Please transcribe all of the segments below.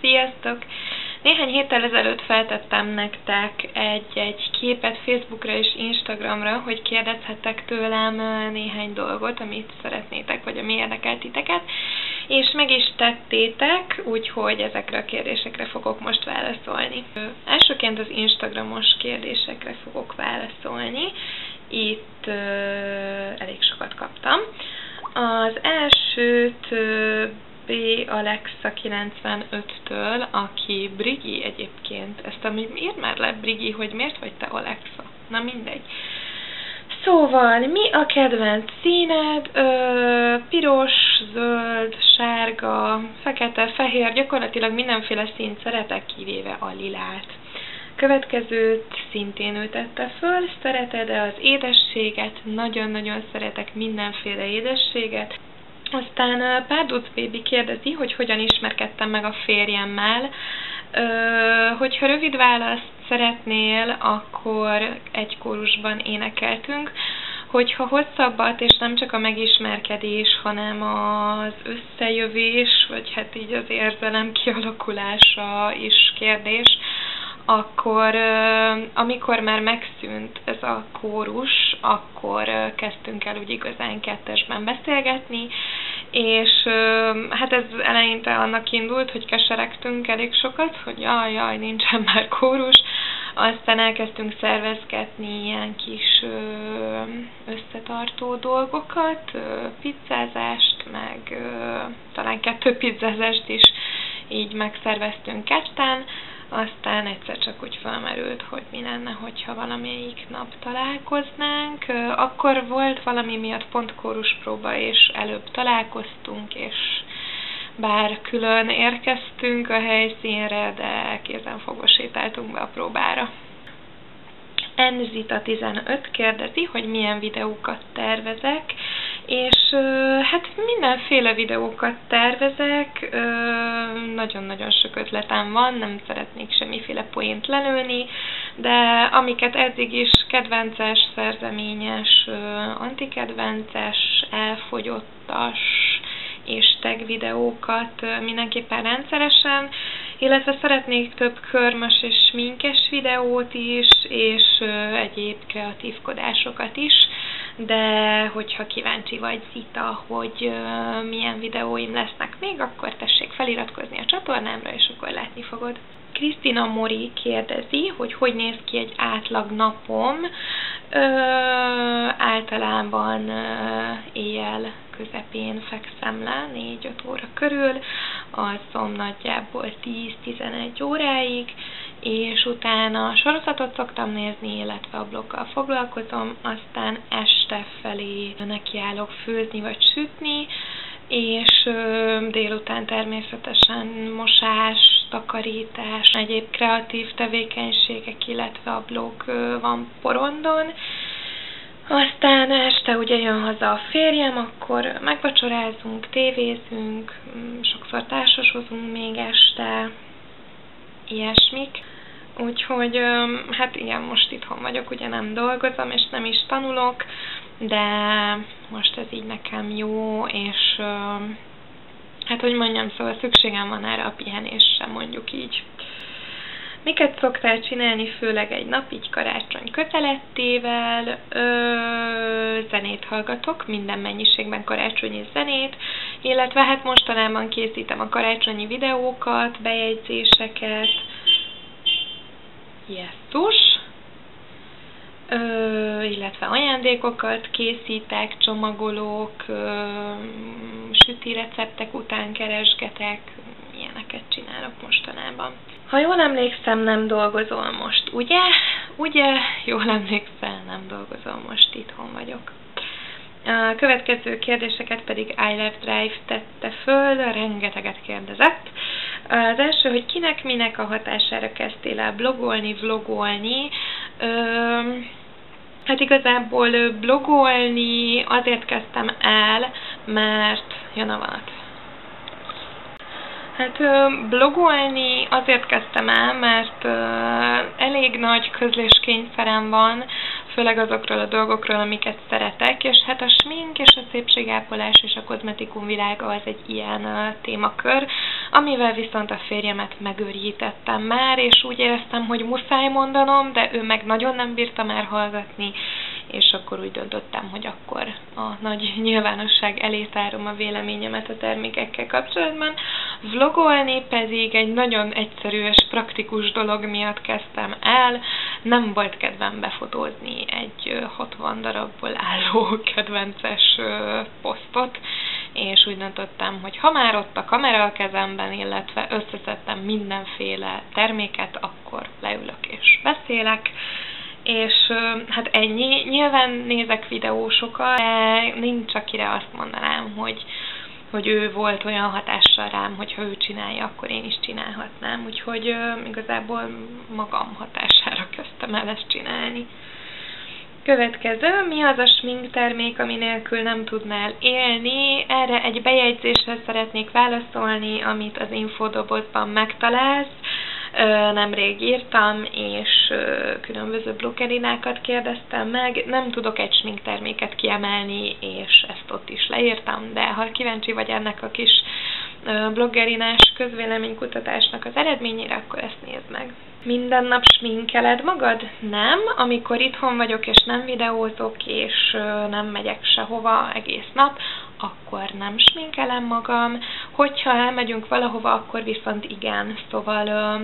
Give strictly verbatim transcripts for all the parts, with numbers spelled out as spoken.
Sziasztok! Néhány héttel ezelőtt feltettem nektek egy-egy képet Facebookra és Instagramra, hogy kérdezhettek tőlem néhány dolgot, amit szeretnétek, vagy ami érdekel titeket, és meg is tettétek, úgyhogy ezekre a kérdésekre fogok most válaszolni. Elsőként az Instagramos kérdésekre fogok válaszolni. Itt uh, elég sokat kaptam. Az elsőt uh, B. Alexa kilencvenöttől, aki Brigi egyébként. Ezt ami írd már le, Brigi, hogy miért vagy te Alexa? Na mindegy. Szóval, mi a kedvenc színed? Ö, piros, zöld, sárga, fekete, fehér, gyakorlatilag mindenféle színt szeretek, kivéve a lilát. Következőt szintén ő tette föl, szereted-e az édességet? Nagyon-nagyon szeretek mindenféle édességet. Aztán Párduc Baby kérdezi, hogy hogyan ismerkedtem meg a férjemmel. Ö, hogyha rövid választ szeretnél, akkor egy kórusban énekeltünk. Hogyha hosszabbat, és nem csak a megismerkedés, hanem az összejövés, vagy hát így az érzelem kialakulása is kérdés, akkor amikor már megszűnt ez a kórus, akkor kezdtünk el úgy igazán kettesben beszélgetni, és hát ez eleinte annak indult, hogy keseregtünk elég sokat, hogy jaj, jaj, nincsen már kórus, aztán elkezdtünk szervezgetni ilyen kis összetartó dolgokat, pizzázást, meg talán kettő pizzázást is így megszerveztünk ketten. Aztán egyszer csak úgy felmerült, hogy mi lenne, hogyha valamelyik nap találkoznánk. Akkor volt valami miatt pont kóruspróba, és előbb találkoztunk, és bár külön érkeztünk a helyszínre, de kézenfogva sétáltunk be a próbára. Enzita tizenöt kérdezi, hogy milyen videókat tervezek, és hát mindenféle videókat tervezek, nagyon-nagyon sok ötletem van, nem szeretnék semmiféle poént lelőni, de amiket eddig is kedvences, szerzeményes, antikedvences, elfogyottas és tag videókat mindenképpen rendszeresen, illetve szeretnék több körmös és sminkes videót is, és egyéb kreatívkodásokat is, de hogyha kíváncsi vagy, Zita, hogy milyen videóim lesznek még, akkor tessék feliratkozni a csatornámra, és akkor látni fogod. Krisztina Mori kérdezi, hogy hogy néz ki egy átlag napom. Ö, általában ö, éjjel közepén fekszem le, négy-öt óra körül, alszom nagyjából tíz-tizenegy óráig, és utána sorozatot szoktam nézni, illetve a bloggal foglalkozom, aztán este felé nekiállok főzni vagy sütni, és ö, délután természetesen mosás, takarítás, egyéb kreatív tevékenységek, illetve a blog ö, van porondon. Aztán este ugye jön haza a férjem, akkor megvacsorázunk, tévézünk, sokszor társasozunk még este, ilyesmik. Úgyhogy hát igen, most itthon vagyok, ugye nem dolgozom, és nem is tanulok, de most ez így nekem jó, és hát hogy mondjam, szóval szükségem van erre a pihenésre, mondjuk így. Miket szoktál csinálni, főleg egy nap, így karácsony közelettével? Ö, zenét hallgatok, minden mennyiségben karácsonyi zenét, illetve hát mostanában készítem a karácsonyi videókat, bejegyzéseket. Jesszus! Ö, illetve ajándékokat készítek, csomagolók, ö, süti receptek után keresgetek, ilyeneket csinálok mostanában. Ha jól emlékszem, nem dolgozol most, ugye? Ugye? Jól emlékszel, nem dolgozol most, itthon vagyok. A következő kérdéseket pedig I Love Drive tette föl, rengeteget kérdezett. Az első, hogy kinek, minek a hatására kezdtél el blogolni, vlogolni. Üm, hát igazából blogolni azért kezdtem el, mert jön a vonat. Hát blogolni azért kezdtem el, mert elég nagy közléskényszerem van, főleg azokról a dolgokról, amiket szeretek, és hát a smink és a szépségápolás és a kozmetikum világa az egy ilyen témakör, amivel viszont a férjemet megőrjítettem már, és úgy éreztem, hogy muszáj mondanom, de ő meg nagyon nem bírta már hallgatni, és akkor úgy döntöttem, hogy akkor a nagy nyilvánosság elé tárom a véleményemet a termékekkel kapcsolatban. Vlogolni pedig egy nagyon egyszerű és praktikus dolog miatt kezdtem el. Nem volt kedvem befotózni egy hatvan darabból álló kedvences posztot, és úgy döntöttem, hogy ha már ott a kamera a kezemben, illetve összeszedtem mindenféle terméket, akkor leülök és beszélek. És hát ennyi. Nyilván nézek videósokat, de nincs, akire azt mondanám, hogy, hogy ő volt olyan hatással rám, hogy ha ő csinálja, akkor én is csinálhatnám. Úgyhogy uh, igazából magam hatására kezdtem el ezt csinálni. Következő, mi az a sminktermék, ami nélkül nem tudnál élni? Erre egy bejegyzéssel szeretnék válaszolni, amit az infodobozban megtalálsz. Nemrég írtam, és különböző bloggerinákat kérdeztem meg. Nem tudok egy sminkterméket kiemelni, és ezt ott is leírtam, de ha kíváncsi vagy ennek a kis bloggerinás közvéleménykutatásnak az eredményére, akkor ezt nézd meg. Minden nap sminkeled magad? Nem. Amikor itthon vagyok, és nem videózok, és nem megyek sehova egész nap, akkor nem sminkelem magam. Hogyha elmegyünk valahova, akkor viszont igen. Szóval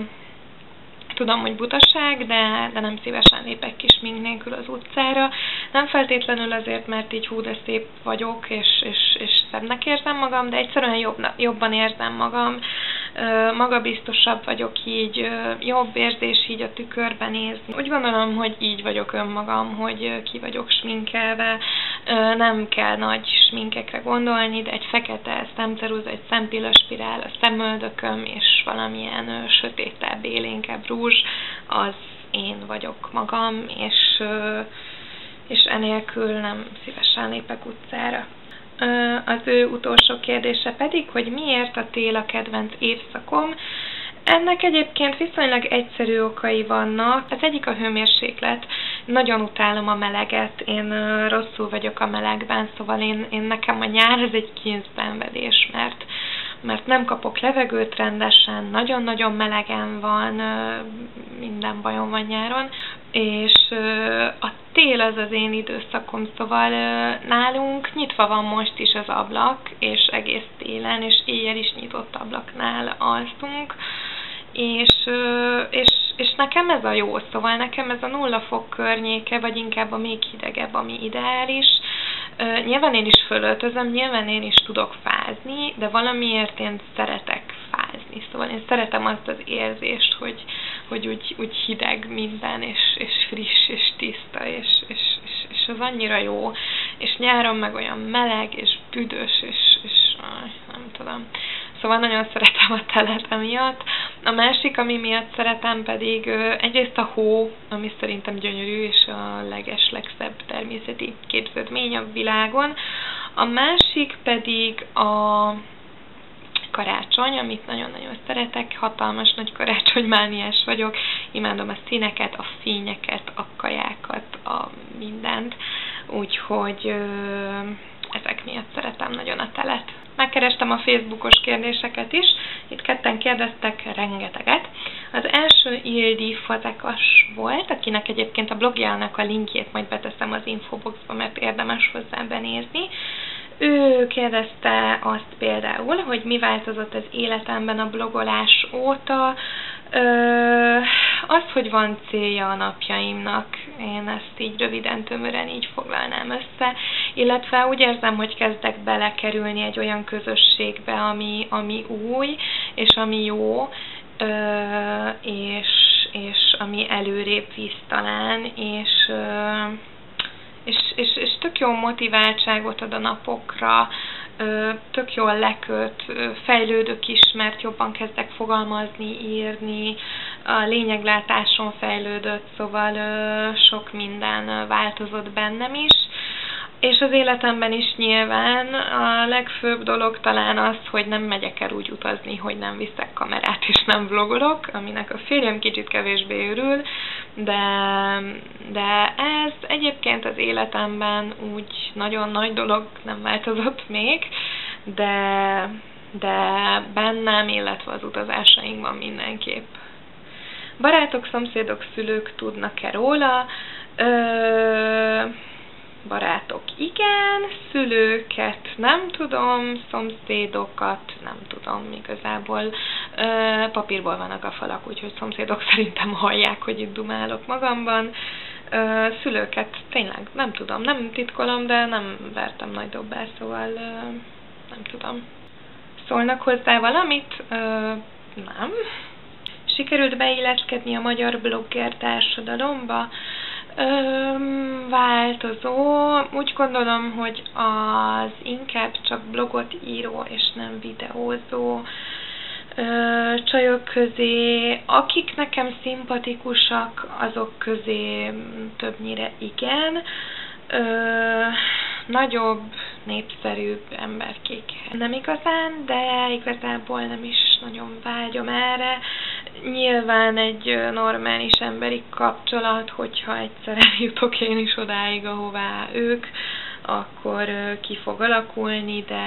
tudom, hogy butaság, de, de nem szívesen lépek ki smink nélkül az utcára. Nem feltétlenül azért, mert így hú, de szép vagyok, és, és, és szebbnek érzem magam, de egyszerűen jobb, jobban érzem magam. Magabiztosabb vagyok így, jobb érzés így a tükörben nézni. Úgy gondolom, hogy így vagyok önmagam, hogy ki vagyok sminkelve. Nem kell nagy sminkekre gondolni, de egy fekete szemceruza, egy szempillaspirál, a szemöldököm és valamilyen sötétebb, élénkebb rúzs, az én vagyok magam, és, és enélkül nem szívesen lépek utcára. Az ő utolsó kérdése pedig, hogy miért a tél a kedvenc évszakom. Ennek egyébként viszonylag egyszerű okai vannak. Az egyik a hőmérséklet. Nagyon utálom a meleget, én rosszul vagyok a melegben, szóval én, én nekem a nyár ez egy kínzszenvedés, mert, mert nem kapok levegőt rendesen, nagyon-nagyon melegen van, minden bajom van nyáron, és a tél az az én időszakom, szóval nálunk nyitva van most is az ablak, és egész télen, és éjjel is nyitott ablaknál alszunk, és, és, és nekem ez a jó, szóval nekem ez a nulla fok környéke, vagy inkább a még hidegebb, ami ideális. Nyilván én is fölöltözöm, nyilván én is tudok fázni, de valamiért én szeretek fázni, szóval én szeretem azt az érzést, hogy, hogy úgy, úgy hideg minden, és, és friss, és tiszta, és, és, és, és az annyira jó, és nyáron meg olyan meleg, és büdös, és, és nem tudom. Szóval nagyon szeretem a telet emiatt. A másik, ami miatt szeretem pedig egyrészt a hó, ami szerintem gyönyörű, és a leges-legszebb természeti képződmény a világon. A másik pedig a karácsony, amit nagyon-nagyon szeretek, hatalmas nagy karácsonymániás vagyok, imádom a színeket, a fényeket, a kajákat, a mindent, úgyhogy ezek miatt szeretem nagyon a telet. Megkerestem a Facebookos kérdéseket is, itt ketten kérdeztek rengeteget. Az első Ildi Fazekas volt, akinek egyébként a blogjának a linkjét majd beteszem az infoboxba, mert érdemes hozzá benézni. Ő kérdezte azt például, hogy mi változott az életemben a blogolás óta. Ö, az, hogy van célja a napjaimnak, én ezt így röviden, tömören így foglalnám össze, illetve úgy érzem, hogy kezdek belekerülni egy olyan közösségbe, ami, ami új, és ami jó, ö, és, és ami előrébb visz talán, és... Ö, És, és, és tök jó motiváltságot ad a napokra, tök jól leköt, fejlődök is, mert jobban kezdek fogalmazni, írni, a lényeglátáson fejlődött, szóval sok minden változott bennem is. És az életemben is nyilván a legfőbb dolog talán az, hogy nem megyek el úgy utazni, hogy nem viszek kamerát és nem vlogolok, aminek a férjem kicsit kevésbé örül, de, de ez egyébként az életemben úgy nagyon nagy dolog nem változott még, de, de bennem, illetve az utazásainkban mindenképp. Barátok, szomszédok, szülők tudnak-e róla? Ö, barátok igen, szülőket nem tudom, szomszédokat nem tudom igazából. Ö, papírból vannak a falak, úgyhogy szomszédok szerintem hallják, hogy itt dumálok magamban. Ö, szülőket tényleg nem tudom, nem titkolom, de nem vertem nagy dobbá, szóval ö, nem tudom. Szólnak hozzá valamit? Ö, nem. Sikerült beilleszkedni a magyar blogger társadalomba? Öm, változó. Úgy gondolom, hogy az inkább csak blogot író és nem videózó ö, csajok közé, akik nekem szimpatikusak, azok közé többnyire igen. Ö, nagyobb, népszerűbb emberkék nem igazán, de igazából nem is nagyon vágyom erre. Nyilván egy normális emberi kapcsolat, hogyha egyszer eljutok én is odáig, ahová ők, akkor ki fog alakulni, de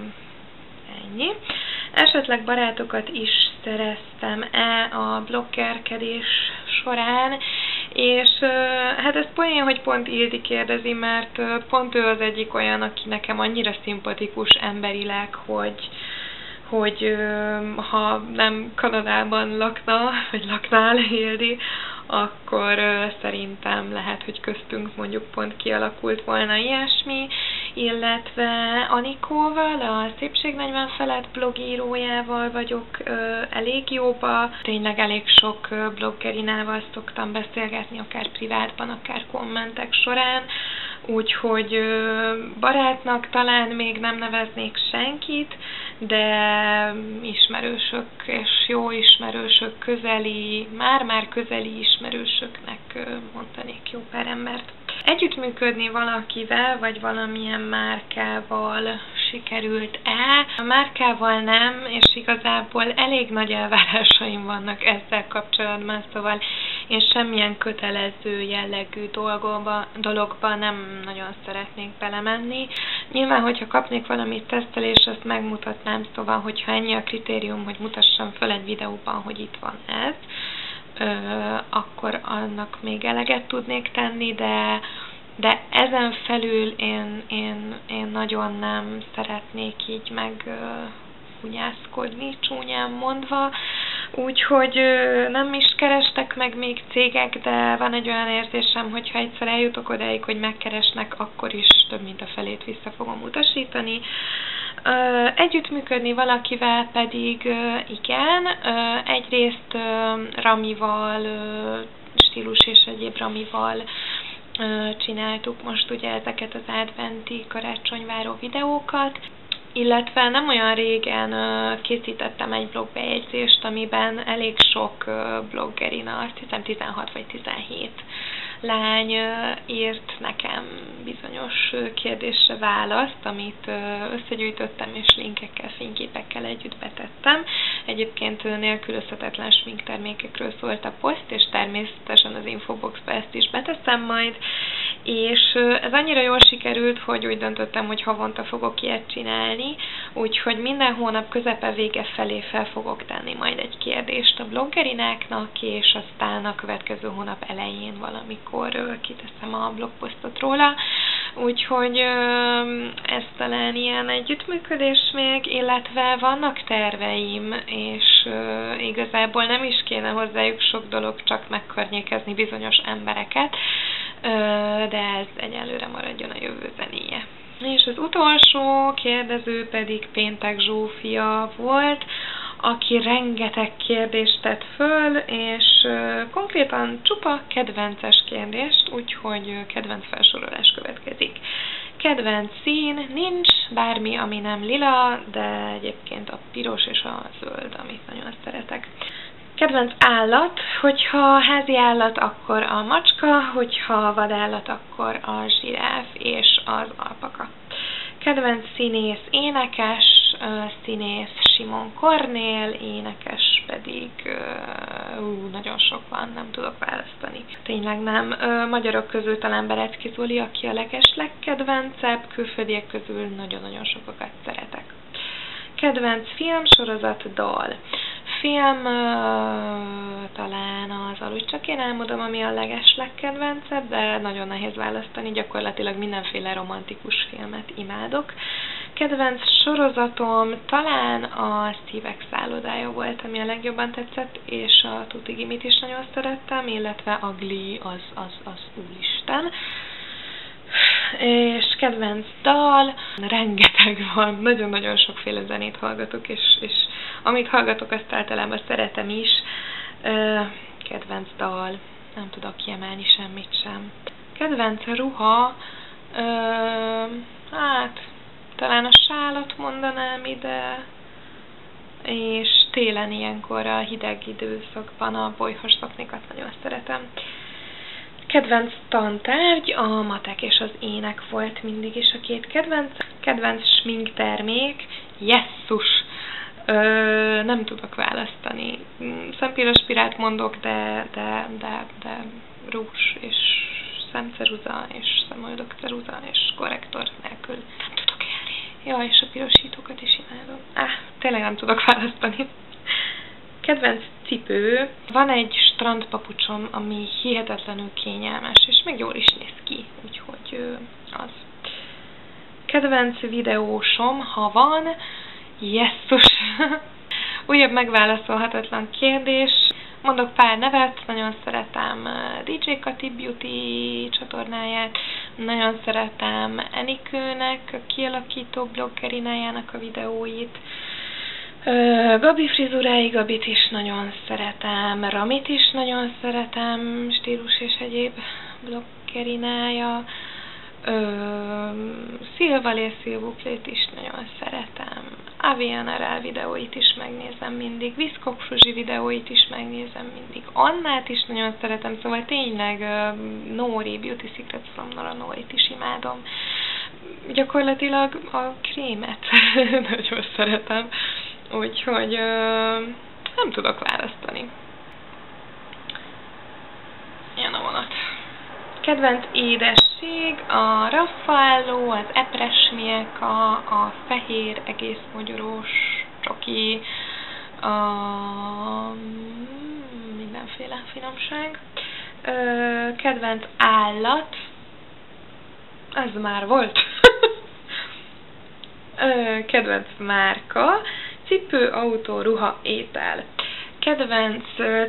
ennyi. Esetleg barátokat is szereztem-e a bloggerkedés során, és hát ez poén, hogy pont Ildi kérdezi, mert pont ő az egyik olyan, aki nekem annyira szimpatikus emberileg, hogy hogy ha nem Kanadában lakna, vagy laknál Ildi, akkor szerintem lehet, hogy köztünk mondjuk pont kialakult volna ilyesmi, illetve Anikóval, a Szépség negyven felett blogírójával vagyok elég jóba. Tényleg elég sok bloggerinával szoktam beszélgetni, akár privátban, akár kommentek során, úgyhogy barátnak talán még nem neveznék senkit, de ismerősök és jó ismerősök, közeli, már-már közeli ismerősöknek mondanék jó pár embert. Együttműködni valakivel, vagy valamilyen márkával sikerült-e? A márkával nem, és igazából elég nagy elvárásaim vannak ezzel kapcsolatban, szóval én semmilyen kötelező jellegű dolgokba, dologba nem nagyon szeretnék belemenni. Nyilván, hogyha kapnék valamit tesztelés, azt megmutatnám, szóval, hogyha ennyi a kritérium, hogy mutassam föl egy videóban, hogy itt van ez, Ö, akkor annak még eleget tudnék tenni, de, de ezen felül én, én, én nagyon nem szeretnék így meg hunyászkodni, csúnyán mondva, úgyhogy ö, nem is kerestek meg még cégek, de van egy olyan érzésem, hogyha egyszer eljutok odáig, hogy megkeresnek, akkor is több mint a felét vissza fogom utasítani. Ö, együttműködni valakivel pedig ö, igen, ö, egyrészt ö, Ramival, ö, stílus és egyéb Ramival ö, csináltuk most ugye ezeket az adventi karácsonyváró videókat, illetve nem olyan régen ö, készítettem egy blogbejegyzést, amiben elég sok ö, bloggerina, azt hiszem tizenhat vagy tizenhét lány ö, írt nekem bizonyos ö, kérdésre választ, amit ö, összegyűjtöttem és linkekkel, fényképekkel együtt betettem. Egyébként ö, nélkülözhetetlen sminktermékekről szólt a poszt, és természetesen az infoboxba ezt is beteszem majd, és ö, ez annyira jól sikerült, hogy úgy döntöttem, hogy havonta fogok ilyet csinálni, úgyhogy minden hónap közepe vége felé fel fogok tenni majd egy kérdést a bloggerináknak, és aztán a következő hónap elején valamikor kiteszem a blogposztot róla. Úgyhogy ez talán ilyen együttműködés még, illetve vannak terveim, és igazából nem is kéne hozzájuk sok dolog, csak megkörnyékezni bizonyos embereket, de ez egyelőre maradjon a jövő zenéje. És az utolsó kérdező pedig Péntek Zsófia volt, aki rengeteg kérdést tett föl, és uh, konkrétan csupa kedvences kérdést, úgyhogy uh, kedvenc felsorolás következik. Kedvenc szín nincs, bármi, ami nem lila, de egyébként a piros és a zöld, amit nagyon szeretek. Kedvenc állat, hogyha házi állat, akkor a macska, hogyha vadállat, akkor a zsiráf és az alpaka. Kedvenc színész, énekes, színész Simon Kornél, énekes pedig ú, nagyon sok van, nem tudok választani. Tényleg nem. Magyarok közül talán Berecki Zoli, aki a leges legkedvencebb, külföldiek közül nagyon-nagyon sokakat szeretek. Kedvenc film, sorozat, dal. Film, uh, talán az Aludj csak én álmodom, ami a legeslegkedvencebb, de nagyon nehéz választani, gyakorlatilag mindenféle romantikus filmet imádok. Kedvenc sorozatom talán a Szívek szállodája volt, ami a legjobban tetszett, és a Tuti Gimit is nagyon szerettem, illetve a Glee az, az, az úristen. És kedvenc dal, rengeteg van, nagyon-nagyon sokféle zenét hallgatok, és, és amit hallgatok, azt általában szeretem is. Kedvenc dal, nem tudok kiemelni semmit sem. Kedvenc ruha, hát talán a sálat mondanám ide, és télen ilyenkor a hideg időszakban a bolyhos szoknikat nagyon szeretem. Kedvenc tantárgy, a matek és az ének volt mindig is a két kedvenc. Kedvenc sminktermék, jesszus! Ö, nem tudok választani. Szempillospirát mondok, de, de, de, de rúzs és szemceruza és szemöldökceruza és korrektor nélkül nem tudok élni. Ja, és a pirosítókat is imádom. Á, tényleg nem tudok választani. Kedvenc cipő, van egy strandpapucsom, ami hihetetlenül kényelmes, és meg jól is néz ki, úgyhogy az. Kedvenc videósom, ha van, jesszus! Újabb megválaszolhatatlan kérdés. Mondok pár nevet, nagyon szeretem dé dzsé Kati Beauty csatornáját, nagyon szeretem Enikőnek, a kialakító bloggerinájának a videóit, Gabi frizurái, Gabit is nagyon szeretem, Ramit is nagyon szeretem, stílus és egyéb bloggerinája, Szilval és Szilvuklét is nagyon szeretem, Avianarel videóit is megnézem mindig, Viszkok Fruzsi videóit is megnézem mindig, Annát is nagyon szeretem, szóval tényleg uh, Nóri, Beauty Secrets from Nora Nórit is imádom. Gyakorlatilag a krémet nagyon szeretem. Úgyhogy uh, nem tudok választani. Ilyen a vonat. Kedvenc édesség, a Raffaello, az epresmieka, a fehér, egész mogyorós csoki, a mindenféle finomság. Uh, kedvenc állat, ez már volt. uh, kedvenc márka, cipő, autó, ruha, étel. Kedvenc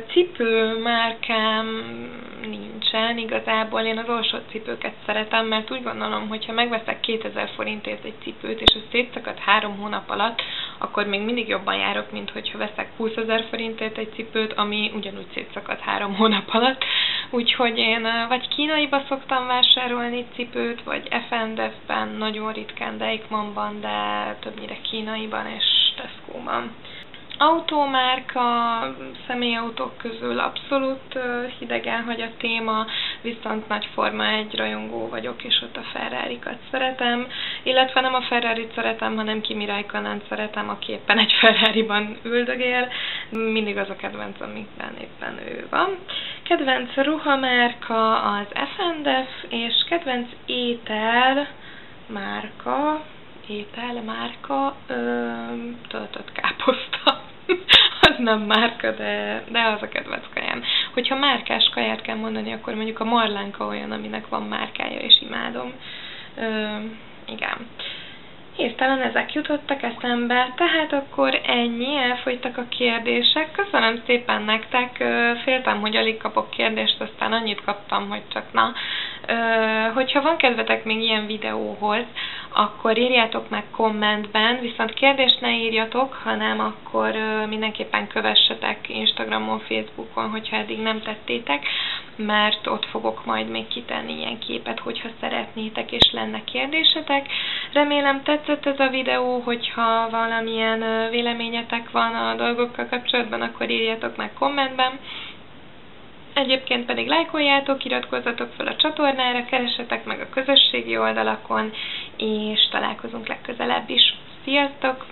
cipőmárkám nincsen, igazából én az olcsó cipőket szeretem, mert úgy gondolom, hogy ha megveszek kétezer forintért egy cipőt, és az szétszakad három hónap alatt, akkor még mindig jobban járok, mint hogyha veszek húszezer forintért egy cipőt, ami ugyanúgy szétszakad három hónap alatt. Úgyhogy én vagy kínaiba szoktam vásárolni cipőt, vagy ef end ef-ben, nagyon ritkán Deichmannban, de többnyire kínaiban és Tesco-ban. Autómárka, személyautók közül abszolút hidegen hagy a téma, viszont nagy Forma egy rajongó vagyok, és ott a Ferrarikat szeretem, illetve nem a Ferrarit szeretem, hanem Kimi Räikkönent szeretem, aki éppen egy Ferrariban üldögél. Mindig az a kedvenc, amikben éppen ő van. Kedvenc ruhamárka az ef end ef, és kedvenc étel márka, étel márka, ö, töltött káposzta. Az nem márka, de, de az a kedvenc kajám. Hogyha márkás kaját kell mondani, akkor mondjuk a marlánka olyan, aminek van márkája, és imádom. Ö, igen. Hirtelen ezek jutottak eszembe, tehát akkor ennyi, elfogytak a kérdések. Köszönöm szépen nektek, féltem, hogy alig kapok kérdést, aztán annyit kaptam, hogy csak na. Hogyha van kedvetek még ilyen videóhoz, akkor írjátok meg kommentben, viszont kérdést ne írjatok, hanem akkor mindenképpen kövessetek Instagramon, Facebookon, hogyha eddig nem tettétek, mert ott fogok majd még kitenni ilyen képet, hogyha szeretnétek és lenne kérdésetek. Remélem tetszett ez a videó, hogyha valamilyen véleményetek van a dolgokkal kapcsolatban, akkor írjátok meg kommentben. Egyébként pedig lájkoljátok, iratkozzatok fel a csatornára, keressetek meg a közösségi oldalakon, és találkozunk legközelebb is. Sziasztok!